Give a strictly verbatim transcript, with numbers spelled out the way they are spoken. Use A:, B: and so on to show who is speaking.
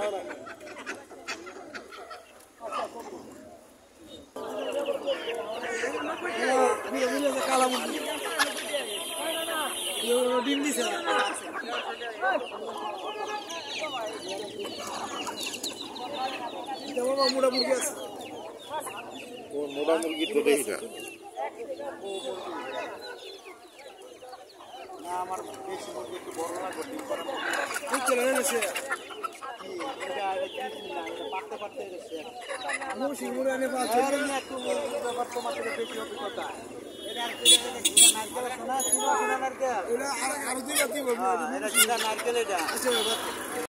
A: কালা মুরগি ডিম দিছে মোটা মুরগি আছে
B: মোটা মুরগি তো দেখি না
A: আমার বেশি মুরগি একটু বড় না করতে চলে এসে পারতে পারতে এসে ব্যাপার তোমার থেকে বেশি অভিজ্ঞতা নারকেল